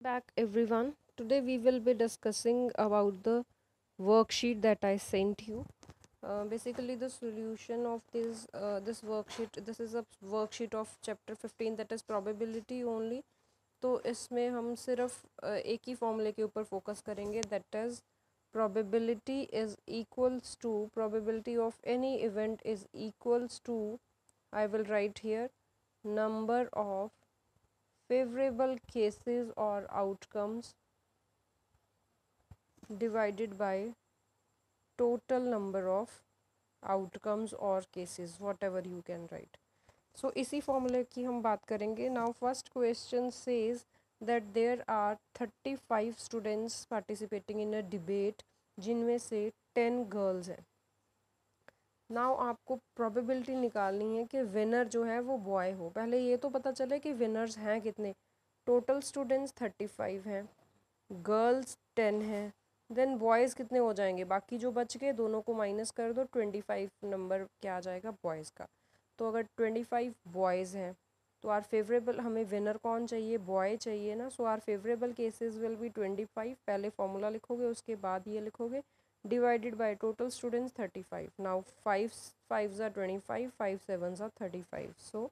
Back everyone. Today we will be discussing about the worksheet that I sent you. Basically the solution of this worksheet. This is a worksheet of chapter 15 that is probability only. तो इसमें हम सिर्फ एक ही फॉर्मूले के ऊपर focus करेंगे that is probability is equals to probability of any event is equals to I will write here number of favorable cases or outcomes divided by total number of outcomes or cases whatever you can write. So इसी फॉर्मूले की हम बात करेंगे. Now first question says that there are 35 students participating in a debate जिनमें से 10 girls हैं. Now आपको प्रोबेबिलिटी निकालनी है कि विनर जो है वो बॉय हो. पहले ये तो पता चले कि विनर्स हैं कितने. टोटल स्टूडेंट्स 35 हैं, गर्ल्स 10 हैं, देन बॉयज़ कितने हो जाएंगे. बाकी जो बच गए दोनों को माइनस कर दो. 25 नंबर क्या आ जाएगा बॉयज़ का. तो अगर 25 बॉयज़ हैं तो आर फेवरेबल, हमें विनर कौन चाहिए, बॉय चाहिए ना. So our favourable cases will be 25. पहले फॉर्मूला लिखोगे उसके बाद ये लिखोगे divided by total students 35. Now 5 5s are 25, 5 7s are 35. So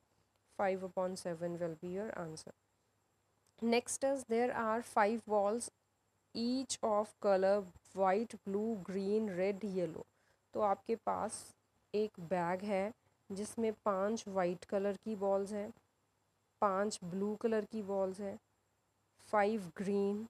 5/7 will be your answer. Next is there are 5 balls each of color white, blue, green, red, yellow. तो आपके पास एक bag है जिसमें 5 वाइट कलर की बॉल्स हैं, 5 blue colour की balls हैं, 5 green,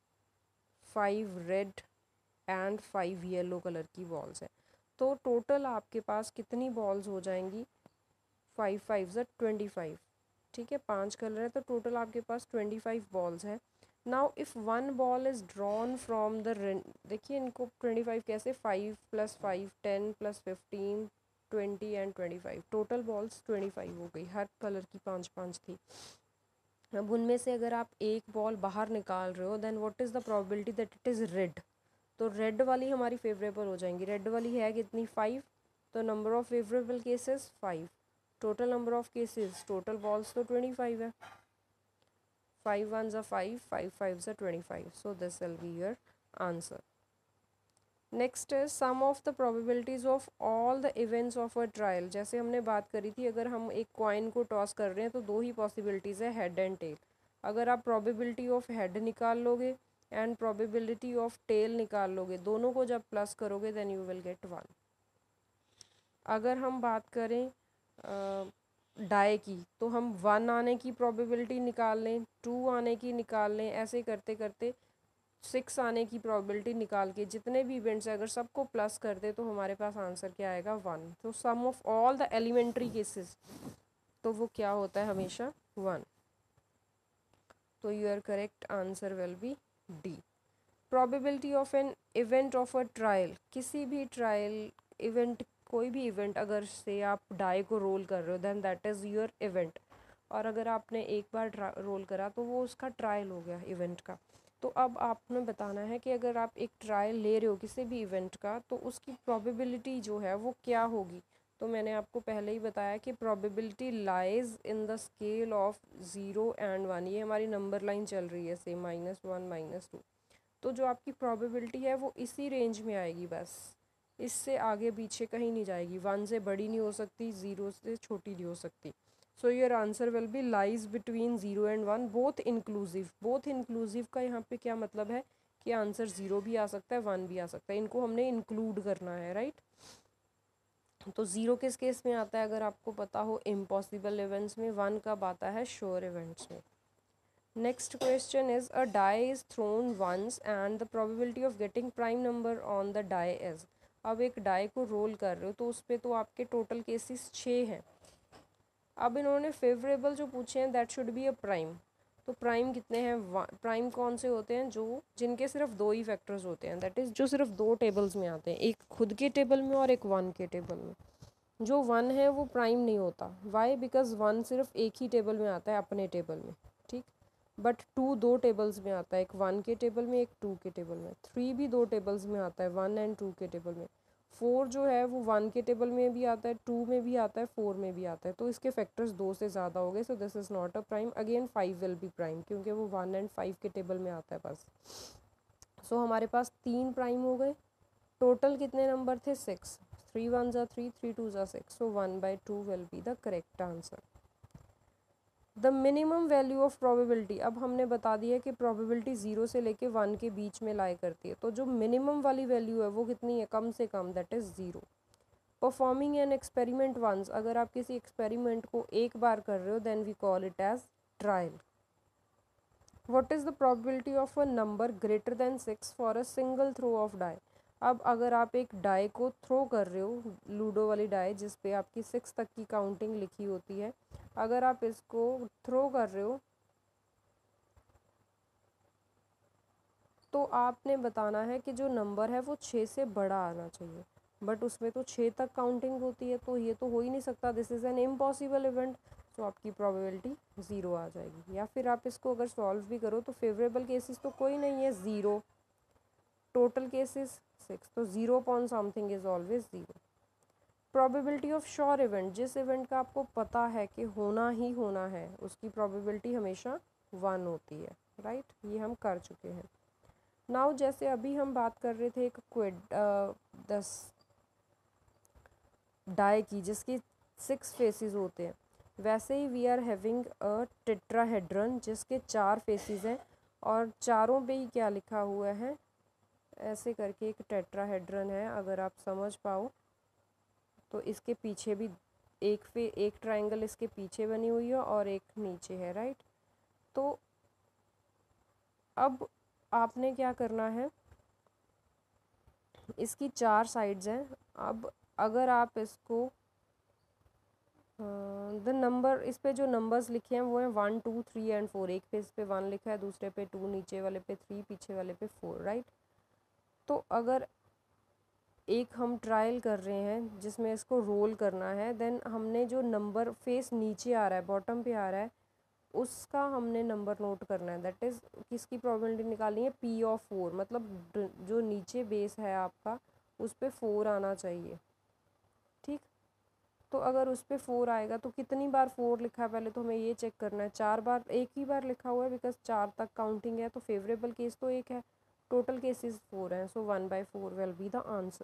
5 red and 5 yellow colour की बॉल्स हैं. तो टोटल आपके पास कितनी बॉल्स हो जाएंगी. 5 5 ज़ा 25. ठीक है, 5 कलर है तो टोटल आपके पास 25 बॉल्स हैं. Now if one ball is drawn from the देखिए इनको 25 कैसे 5 + 5 10 + 15 20 एंड 25. टोटल बॉल्स 25 हो गई. हर कलर की 5 5 थी. अब उनमें से अगर आप एक बॉल बाहर निकाल रहे हो then what is the probability that it is red. तो रेड वाली हमारी फेवरेबल हो जाएंगी. रेड वाली है कितनी 5. तो number of favourable cases 5. Total number of cases total balls तो 25 है. 5 1s are 5, 5 5s are 25. So this will be your answer. Next है sum of the probabilities of all the events of a trial. जैसे हमने बात करी थी अगर हम एक कॉइन को टॉस कर रहे हैं तो दो ही पॉसिबिलिटीज़ है हेड एंड टेल. अगर आप प्रोबेबिलिटी ऑफ हेड निकाल लोगे एंड प्रोबेबिलिटी ऑफ टेल निकाल लोगे, दोनों को जब प्लस करोगे देन यू विल गेट 1. अगर हम बात करें डाई की तो हम 1 आने की प्रोबेबिलिटी निकाल लें, 2 आने की निकाल लें, ऐसे करते करते 6 आने की प्रोबेबिलिटी निकाल के जितने भी इवेंट्स है अगर सबको प्लस कर दे तो हमारे पास आंसर क्या आएगा 1. तो sum of all the elementary cases तो वो क्या होता है हमेशा 1. तो your correct answer will be D. Probability of an event of a trial. किसी भी ट्रायल इवेंट, कोई भी इवेंट अगर से आप डाई को रोल कर रहे हो then that is your event. और अगर आपने एक बार रोल करा तो वो उसका ट्रायल हो गया इवेंट का. तो अब आपने बताना है कि अगर आप एक ट्रायल ले रहे हो किसी भी इवेंट का तो उसकी प्रोबेबिलिटी जो है वो क्या होगी. तो मैंने आपको पहले ही बताया कि probability lies in the scale of 0 and 1. ये हमारी नंबर लाइन चल रही है से -1 -2. तो जो आपकी प्रोबेबिलिटी है वो इसी रेंज में आएगी बस. इससे आगे पीछे कहीं नहीं जाएगी. 1 से बड़ी नहीं हो सकती, 0 से छोटी नहीं हो सकती. So your answer will be lies between 0 and 1 both inclusive. Both inclusive का यहाँ पे क्या मतलब है कि आंसर 0 भी आ सकता है 1 भी आ सकता है. इनको हमने इंक्लूड करना है राइट. तो 0 किस केस में आता है अगर आपको पता हो इम्पॉसिबल इवेंट्स में. 1 कब आता है श्योर इवेंट्स में. Next question is a die is thrown once and the probability of getting prime number on the die is. अब एक डाई को रोल कर रहे हो तो उस पर तो आपके टोटल केसेस 6 हैं. अब इन्होंने फेवरेबल जो पूछे हैं that should be a prime. तो प्राइम कितने हैं. प्राइम कौन से होते हैं जो जिनके सिर्फ 2 ही फैक्टर्स होते हैं. दैट इज़ जो सिर्फ 2 टेबल्स में आते हैं, एक खुद के टेबल में और एक 1 के टेबल में. जो 1 है वो प्राइम नहीं होता. वाई बिकॉज 1 सिर्फ एक ही टेबल में आता है अपने टेबल में. ठीक. बट 2 2 टेबल्स में आता है, एक 1 के टेबल में एक 2 के टेबल में. 3 भी 2 टेबल्स में आता है 1 एंड 2 के टेबल में. 4 जो है वो 1 के टेबल में भी आता है, 2 में भी आता है, 4 में भी आता है, तो इसके फैक्टर्स 2 से ज़्यादा हो गए, so this is not a prime. Again 5 will be prime क्योंकि वो 1 एंड 5 के टेबल में आता है बस। सो हमारे पास 3 प्राइम हो गए। टोटल कितने नंबर थे? 6। 3 1 ज़ा 3, 3 2 ज़ा 6, so 1/2 will be the correct answer. The minimum value of probability, अब हमने बता दिया कि प्रोबेबिलिटी 0 से लेके 1 के बीच में लाई करती है, तो जो मिनिमम वाली वैल्यू है वो कितनी है? कम से कम, that is 0। Performing an experiment once, अगर आप किसी एक्सपेरिमेंट को एक बार कर रहे हो then we call it as trial. What is the probability of a number greater than 6 for a single throw of die. अब अगर आप एक डाई को थ्रो कर रहे हो, लूडो वाली डाई जिस पे आपकी 6 तक की काउंटिंग लिखी होती है, अगर आप इसको थ्रो कर रहे हो तो आपने बताना है कि जो नंबर है वो 6 से बड़ा आना चाहिए, बट उसमें तो 6 तक काउंटिंग होती है, तो ये तो हो ही नहीं सकता, this is an impossible event. तो आपकी प्रोबेबिलिटी 0 आ जाएगी। या फिर आप इसको अगर सॉल्व भी करो तो फेवरेबल केसेस तो कोई नहीं है, 0, टोटल केसेस 6, तो 0 upon something is always 0। Probability of sure event, जिस इवेंट का आपको पता है कि होना ही होना है उसकी प्रोबेबिलिटी हमेशा 1 होती है, राइट, ये हम कर चुके हैं। नाउ जैसे अभी हम बात कर रहे थे एक क्विड 10 डाई की जिसकी 6 फेसेस होते हैं, वैसे ही we are having a tetrahedron जिसके 4 फेसेस हैं, और चारों पे ही क्या लिखा हुआ है, ऐसे करके एक टेट्राहेड्रन है, अगर आप समझ पाओ तो इसके पीछे भी एक ट्रायंगल इसके पीछे बनी हुई है और एक नीचे है, राइट। तो अब आपने क्या करना है, इसकी 4 साइड्स हैं। अब अगर आप इसको द नंबर, इस पे जो नंबर्स लिखे हैं वो हैं 1 2 3 एंड 4। एक पे इस पे 1 लिखा है, दूसरे पे 2, नीचे वाले पे 3, पीछे वाले पे 4, राइट। तो अगर एक हम ट्रायल कर रहे हैं जिसमें इसको रोल करना है, देन हमने जो नंबर फेस नीचे आ रहा है, बॉटम पे आ रहा है, उसका हमने नंबर नोट करना है, दैट इज़ किसकी प्रोबेबिलिटी निकालनी है? P ऑफ 4, मतलब जो नीचे बेस है आपका उस पे 4 आना चाहिए, ठीक। तो अगर उस पे 4 आएगा तो कितनी बार 4 लिखा है पहले तो हमें ये चेक करना है। 4 बार, एक ही बार लिखा हुआ है बिकॉज 4 तक काउंटिंग है, तो फेवरेबल केस तो एक है, टोटल केसेस 4 हैं, so 1/4 will be the answer.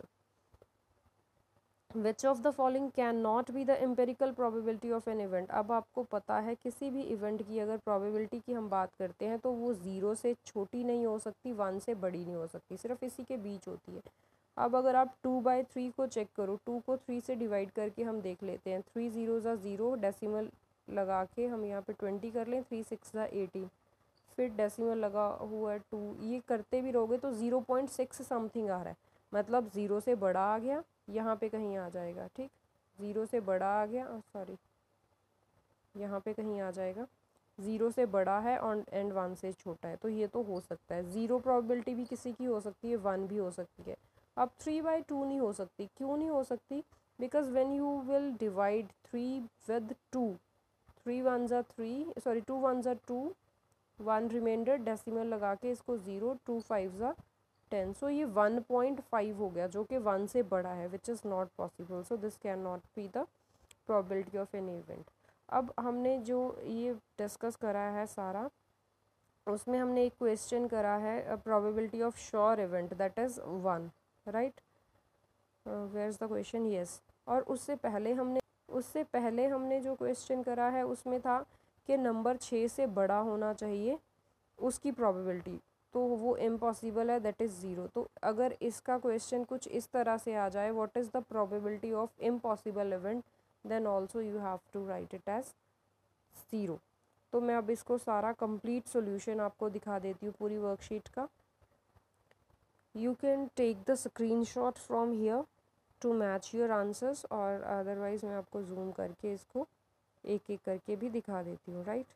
Which of the following can not be the empirical probability of an event. अब आपको पता है किसी भी इवेंट की अगर प्रोबेबिलिटी की हम बात करते हैं तो वो 0 से छोटी नहीं हो सकती, 1 से बड़ी नहीं हो सकती, सिर्फ इसी के बीच होती है। अब अगर आप 2/3 को चेक करो, 2 को 3 से डिवाइड करके हम देख लेते हैं, 3 0 ज़ा 0, डेसिमल लगा के हम यहाँ पे 20 कर लें, 3 6 ज़ा 18, फिर डेसिमल लगा हुआ है 2, ये करते भी रहोगे तो 0.6 समथिंग आ रहा है, मतलब 0 से बड़ा आ गया, यहाँ पे कहीं आ जाएगा, ठीक। 0 से बड़ा आ गया, सॉरी यहाँ पे कहीं आ जाएगा, 0 से बड़ा है और एंड 1 से छोटा है, तो ये तो हो सकता है। 0 प्रोबेबिलिटी भी किसी की हो सकती है, 1 भी हो सकती है। अब 3/2 नहीं हो सकती, क्यों नहीं हो सकती? Because when you will divide 3 with 2, 3 1 ज़ा 3, सॉरी 2 1 ज़ा 2, 1 रिमाइंडर, डेसिमल लगा के इसको 0, 2 5 ज़ा 10, सो ये 1.5 हो गया जो कि 1 से बड़ा है, which is not possible, so this can not be the probability of an event. अब हमने जो ये डिस्कस करा है सारा, उसमें हमने एक क्वेश्चन करा है probability of sure event, that is 1, right. Where is the question, yes. और उससे पहले हमने जो क्वेश्चन करा है उसमें था कि नंबर 6 से बड़ा होना चाहिए उसकी प्रोबेबिलिटी, तो वो इम्पॉसिबल है, दैट इज़ 0। तो अगर इसका क्वेश्चन कुछ इस तरह से आ जाए, what is the probability of impossible event, then also you have to write it as 0। तो मैं अब इसको सारा कंप्लीट सॉल्यूशन आपको दिखा देती हूँ पूरी वर्कशीट का। You can take the screenshot from here to match your answers, और अदरवाइज़ मैं आपको जूम करके इसको एक एक करके भी दिखा देती हूँ, राइट।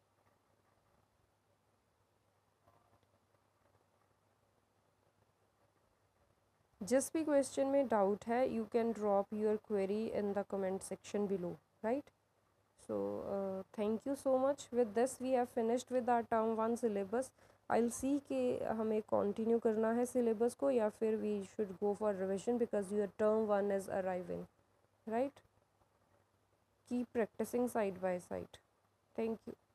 जिस भी क्वेश्चन में डाउट है you can drop your query in the comment section below, right. So thank you so much. With this we have finished with our term 1 syllabus. I see कि हमें कंटिन्यू करना है syllabus को या फिर we should go for revision because your term 1 is arriving, right? Keep practising side by side. Thank you.